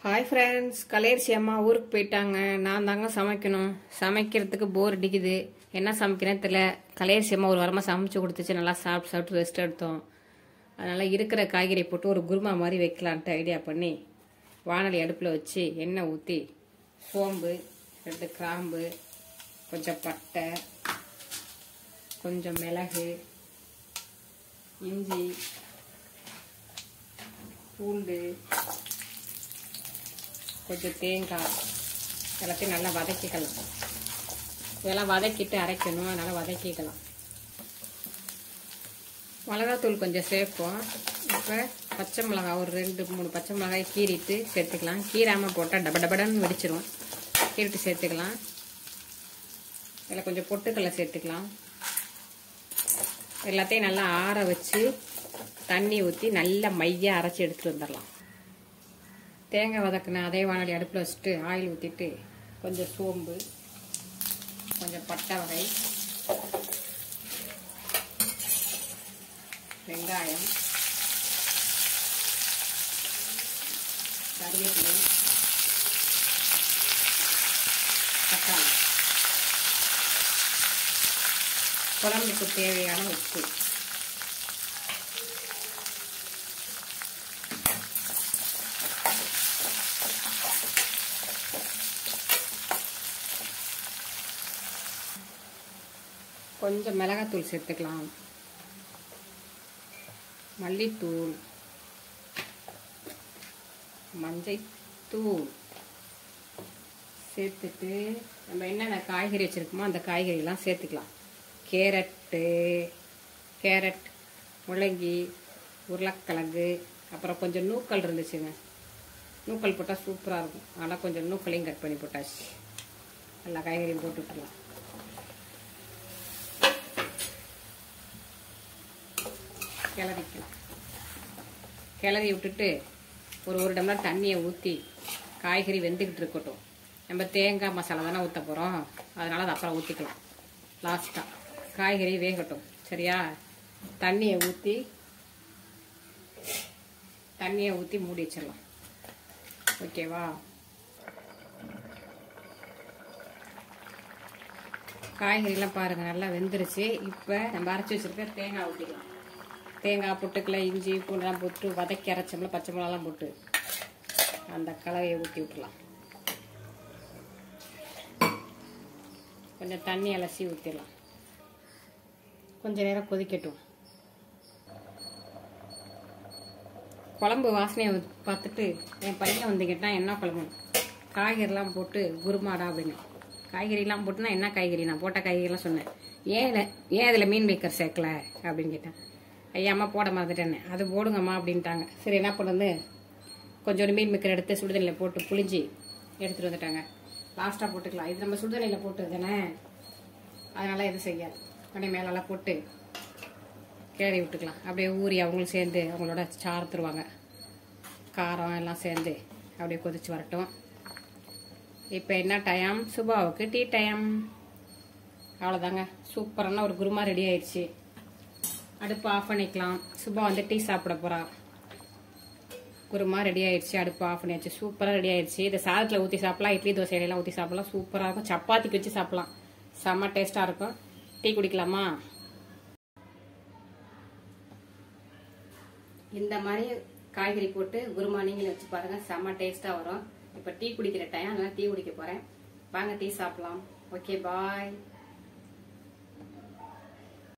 Hi friends, Kalaiyarasi அம்மா ஊருக்கு போயிட்டாங்க. நான் தாங்க சமைக்கணும். சமைக்கிறதுக்கு போர் அடிக்குது. என்ன சமைக்கிறேன்னு தெரியல. கலையரசி அம்மா ஒரு வாரமாக சமைச்சு கொடுத்துச்சு. நல்லா சாப்பிட்டு ரெஸ்ட் எடுத்தோம். அதனால் இருக்கிற காய்கறி போட்டு ஒரு குருமா மாதிரி வைக்கலான்ட்டு ஐடியா பண்ணி வானொலி அடுப்பில் வச்சு எண்ணெய் ஊற்றி சோம்பு, 2 கிராம்பு, கொஞ்சம் பட்டை, கொஞ்சம் மிளகு, இஞ்சி, பூண்டு, கொஞ்சம் தேங்காய் எல்லாத்தையும் நல்லா வதக்கிக்கலாம். இதெல்லாம் வதக்கிட்டு அரைக்கணும். அதனால் வதக்கிக்கலாம். மிளகாத்தூள் கொஞ்சம் சேர்ப்போம். இப்போ பச்சை மிளகாய் ஒரு 2-3 பச்சை மிளகாய் கீறிட்டு சேர்த்துக்கலாம். கீராமல் போட்டால் டபடபடன்னு வெடிச்சிரும். கீறிட்டு சேர்த்துக்கலாம். இதில் கொஞ்சம் பொட்டுக்கடலை சேர்த்துக்கலாம். எல்லாத்தையும் நல்லா ஆற வச்சு தண்ணி ஊற்றி நல்லா மையாக அரைச்சி எடுத்துகிட்டு வந்துடலாம். தேங்காய் வதக்கினேன். அதே வானொலி அடுப்பில் வச்சுட்டு ஆயில் ஊற்றிட்டு கொஞ்சம் சோம்பு, கொஞ்சம் பட்டை வகை, வெங்காயம், கருவேப்பிலை, தக்காளி, குழம்புக்கு தேவையான உப்பு, கொஞ்சம் மிளகாத்தூள் சேர்த்துக்கலாம், மல்லித்தூள், மஞ்சள்தூள் சேர்த்துட்டு நம்ம என்னென்ன காய்கறி வச்சுருக்கோமோ அந்த காய்கறிலாம் சேர்த்துக்கலாம். கேரட், முள்ளங்கி, உருளைக்கிழங்கு, அப்புறம் கொஞ்சம் நூக்கல் இருந்துச்சுங்க. நூக்கல் போட்டால் சூப்பராக இருக்கும். அதனால் கொஞ்சம் நூக்களையும் கட் பண்ணி போட்டாச்சு. எல்லா காய்கறியும் போட்டு விட்டுலாம். கிளறி விட்டுட்டு ஒரு டம்ளர் தண்ணியை ஊற்றி காய்கறி வெந்துக்கிட்டு இருக்கட்டும். நம்ம தேங்காய் மசாலா தானே ஊற்ற போகிறோம். அதனால் அதை அப்புறம் ஊற்றிக்கலாம். லாஸ்ட்டாக காய்கறி வேகட்டும். சரியா? தண்ணியை ஊற்றி மூடி வச்சிடலாம். ஓகேவா? காய்கறிலாம் பாருங்கள் நல்லா வெந்துருச்சு. இப்போ நம்ம அரைச்சி வச்சுருக்க தேங்காய் ஊற்றிக்கலாம். தேங்காய், பொட்டுக்கடலை, இஞ்சி, பூண்டெல்லாம் போட்டு வதக்கி அரைச்சோம்ல, பச்சை மிளகாலாம் போட்டு அந்த கலவையை ஊற்றி விட்டுலாம். கொஞ்சம் தண்ணி அலசி ஊற்றிடலாம். கொஞ்சம் நேரம் கொதிக்கட்டும். குழம்பு வாசனையை பார்த்துட்டு என் பையன் வந்து கேட்டால் என்ன குழம்பு, காய்கறிலாம் போட்டு குருமாடா அப்படின்னு. காய்கறிலாம் போட்டுனா என்ன காய்கறி, நான் போட்ட காய்கறிலாம் சொன்னேன். ஏன் அதில் மீன் மேக்கர் சேர்க்கல அப்படின்னு கேட்டேன். ஐயா அம்மா போட மறந்துட்டேன்னு. அது போடுங்கம்மா அப்படின்ட்டாங்க. சரி என்ன பண்ணுறது, கொஞ்சோண்டு மீன் மேக்கர் எடுத்து சுடுதண்ணியில் போட்டு புளிஞ்சி எடுத்துகிட்டு வந்துட்டாங்க. லாஸ்ட்டாக போட்டுக்கலாம். இது நம்ம சுடுதண்ணியில் போட்டு தானே, அதனால் எதுவும் செய்யாது. அப்படியே மேலெல்லாம் போட்டு கிளறி விட்டுக்கலாம். அப்படியே ஊறி அவங்களும் சேர்ந்து அவங்களோட சார்த்துருவாங்க. காரம் எல்லாம் சேர்ந்து அப்படியே கொதிச்சு வரட்டும். இப்போ என்ன டைம், சுபாவுக்கு டீ டைம். அவ்வளோதாங்க, சூப்பரான ஒரு குருமா ரெடி ஆயிடுச்சு. அடுப்பு ஆஃப் பண்ணிக்கலாம். சுபா வந்து டீ சாப்பிட போகிறா. குருமா ரெடி ஆயிடுச்சு. அடுப்பு ஆஃப் பண்ணியாச்சு. சூப்பராக ரெடி ஆயிடுச்சு. இதை சாதத்தில் ஊற்றி சாப்பிடலாம், இட்லி தோசையிலாம் ஊற்றி சாப்பிடலாம். சூப்பராக இருக்கும். சப்பாத்திக்கு வச்சு சாப்பிடலாம். செம்ம டேஸ்ட்டாக இருக்கும். டீ குடிக்கலாமா? இந்த மாதிரி காய்கறி போட்டு குருமா நீங்களும் வச்சு பாருங்கள். செம்ம டேஸ்ட்டாக வரும். இப்போ டீ குடிக்கிற டைம், அதனால் டீ குடிக்க போகிறேன். வாங்க டீ சாப்பிடலாம். ஓகே, பாய்.